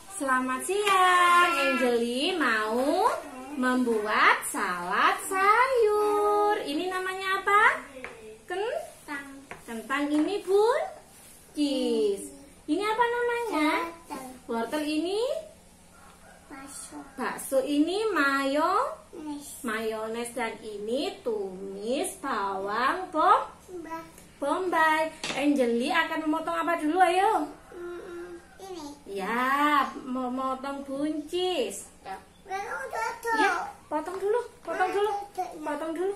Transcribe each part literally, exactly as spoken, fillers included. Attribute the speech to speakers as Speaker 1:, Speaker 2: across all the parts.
Speaker 1: Selamat siang, Angeli mau membuat salad sayur. Ini namanya apa? Kentang. Kentang ini buncis. Ini apa namanya? Wortel ini? Bakso ini mayo, mayones, dan ini tumis bawang bombay. Angeli akan memotong apa dulu, ayo? Ya, memotong buncis. Ya, potong dulu, potong dulu, potong dulu.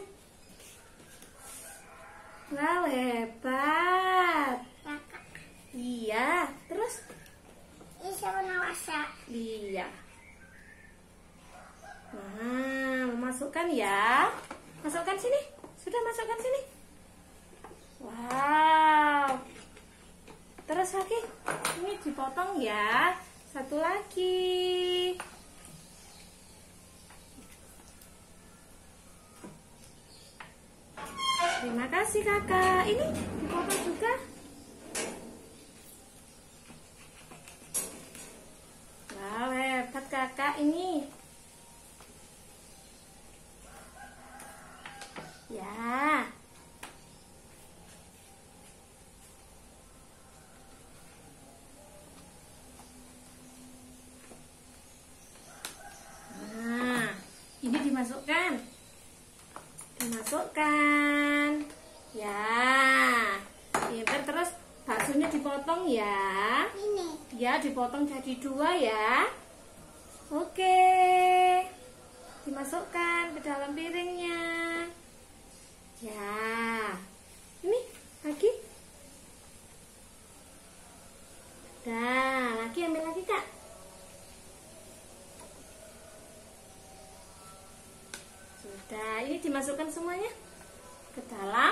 Speaker 1: Wow, hebat. Iya, terus? Iya. Nah, memasukkan ya. Masukkan sini. Sudah masukkan sini. Wow. Terus lagi, ini dipotong ya. Satu lagi. Terima kasih kakak. Ini dipotong juga. Wow, hebat kakak ini. Ya. Nah, ini dimasukkan. Dimasukkan. Ya. Pintar, terus baksonya dipotong ya.
Speaker 2: Ini.
Speaker 1: Ya, dipotong jadi dua ya. Oke. Dimasukkan ke dalam piringnya. Ya, ini lagi. Dah, lagi ambil lagi kak. Sudah, ini dimasukkan semuanya ke dalam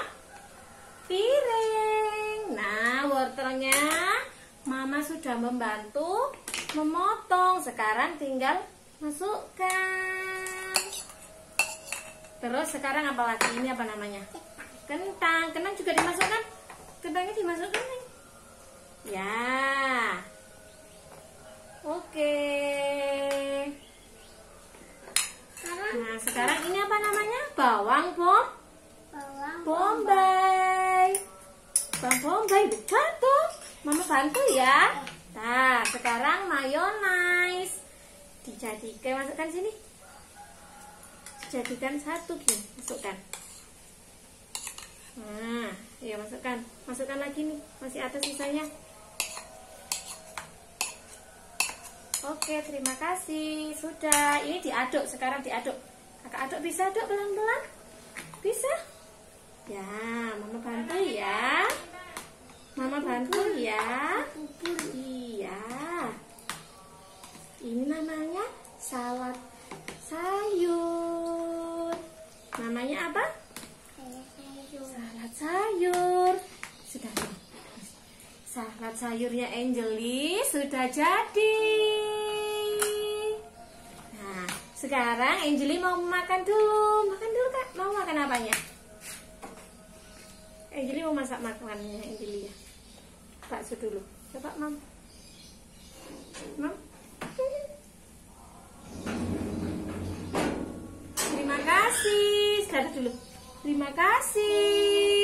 Speaker 1: piring. Nah, wortelnya mama sudah membantu memotong. Sekarang tinggal masukkan. Terus sekarang apa lagi? Ini apa namanya? Kentang. Kentang juga dimasukkan. Kentangnya dimasukkan nih. Ya. Oke. Nah, sekarang ini apa namanya? Bawang bom.
Speaker 2: Bawang
Speaker 1: bombay. Bawang bombay bukan tuh. Mama bantu ya. Nah, sekarang mayones. Dijadikan, masukkan sini. Jadikan satu gini, masukkan. Nah, ya masukkan, masukkan lagi nih, masih ada sisanya. Oke, terima kasih. Sudah, ini diaduk, sekarang diaduk. Kakak aduk, bisa aduk pelan-pelan? Bisa? Ya, mama bantu ya. Mama bantu ya. Iya. Ini namanya salad sayur. Namanya apa? Salad sayur. Sudah. Salad sayurnya Angeli sudah jadi. Nah, sekarang Angeli mau makan dulu. Makan dulu kak. Mau makan apanya? Angeli mau masak makanannya Angeli ya. Bakso dulu. Coba mam. Mam. Terima kasih. Sekarang dulu. Terima kasih.